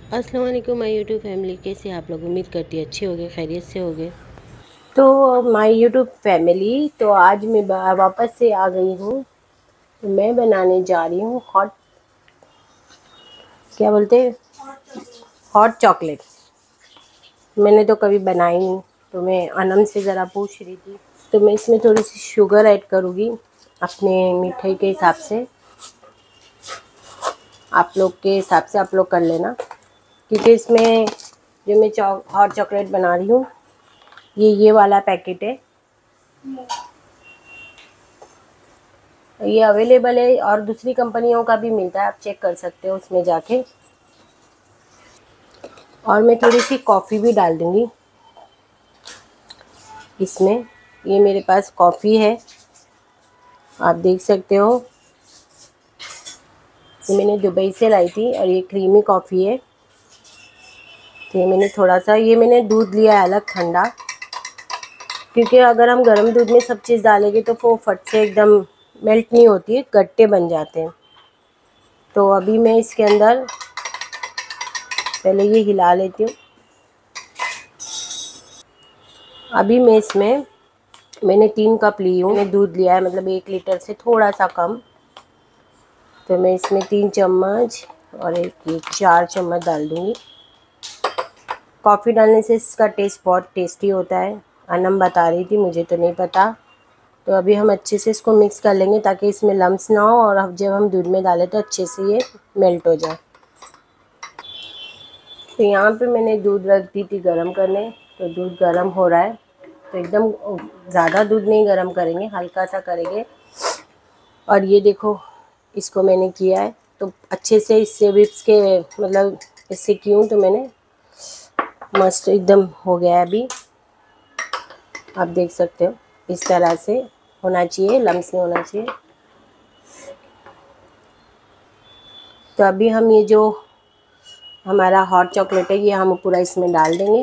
अस्सलाम वालेकुम my YouTube family, कैसे आप लोग? उम्मीद करती है अच्छे होंगे, खैरियत से होंगे। तो माय यूट्यूब फैमिली, तो आज मैं वापस से आ गई हूँ। तो मैं बनाने जा रही हूँ क्या बोलते हैं, हॉट चॉकलेट। मैंने तो कभी बनाई नहीं, तो मैं अनम से ज़रा पूछ रही थी। तो मैं इसमें थोड़ी सी शुगर ऐड करूँगी अपने मीठे के हिसाब से। आप लोग के हिसाब से आप लोग कर लेना, क्योंकि इसमें जो मैं हॉट चॉकलेट बना रही हूँ, ये वाला पैकेट है। ये अवेलेबल है और दूसरी कंपनियों का भी मिलता है, आप चेक कर सकते हो उसमें जाके। और मैं थोड़ी सी कॉफ़ी भी डाल दूँगी इसमें। ये मेरे पास कॉफ़ी है, आप देख सकते हो। ये मैंने दुबई से लाई थी और ये क्रीमी कॉफ़ी है। तो ये मैंने थोड़ा सा, ये मैंने दूध लिया है अलग ठंडा, क्योंकि अगर हम गर्म दूध में सब चीज़ डालेंगे तो वो फट से एकदम मेल्ट नहीं होती है, गट्टे बन जाते हैं। तो अभी मैं इसके अंदर पहले ये हिला लेती हूँ। अभी मैं इसमें, मैंने 3 कप ली हूँ, मैं दूध लिया है, मतलब 1 लीटर से थोड़ा सा कम। तो मैं इसमें 3 चम्मच और ये 4 चम्मच डाल दूँगी। कॉफ़ी डालने से इसका टेस्ट बहुत टेस्टी होता है, अनम बता रही थी, मुझे तो नहीं पता। तो अभी हम अच्छे से इसको मिक्स कर लेंगे ताकि इसमें लम्स ना हो, और अब जब हम दूध में डालें तो अच्छे से ये मेल्ट हो जाए। तो यहाँ पे मैंने दूध रख दी थी गरम करने, तो दूध गरम हो रहा है। तो एकदम ज़्यादा दूध नहीं गरम करेंगे, हल्का सा करेंगे। और ये देखो, इसको मैंने किया है तो अच्छे से, इससे विप्स के मतलब इससे क्यों, तो मैंने मस्त एकदम हो गया है अभी। आप देख सकते हो इस तरह से होना चाहिए, लम्स नहीं होना चाहिए। तो अभी हम ये जो हमारा हॉट चॉकलेट है, ये हम पूरा इसमें डाल देंगे।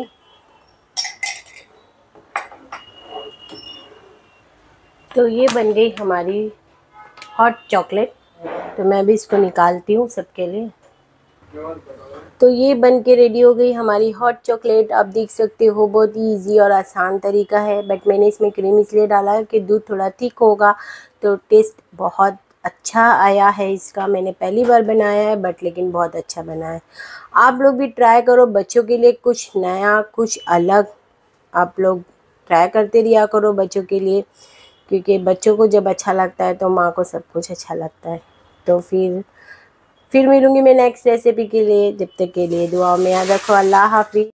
तो ये बन गई हमारी हॉट चॉकलेट। तो मैं भी इसको निकालती हूँ सबके लिए। तो ये बन के रेडी हो गई हमारी हॉट चॉकलेट। आप देख सकते हो बहुत ही ईजी और आसान तरीका है, बट मैंने इसमें क्रीम इसलिए डाला है कि दूध थोड़ा थिक होगा तो टेस्ट बहुत अच्छा आया है इसका। मैंने पहली बार बनाया है बट लेकिन बहुत अच्छा बना है। आप लोग भी ट्राई करो, बच्चों के लिए कुछ नया, कुछ अलग आप लोग ट्राई करते रहा करो बच्चों के लिए, क्योंकि बच्चों को जब अच्छा लगता है तो माँ को सब कुछ अच्छा लगता है। तो फिर मिलूँगी मैं नेक्स्ट रेसिपी के लिए। जब तक के लिए दुआओं में याद रखो। अल्लाह हाफ़िज़।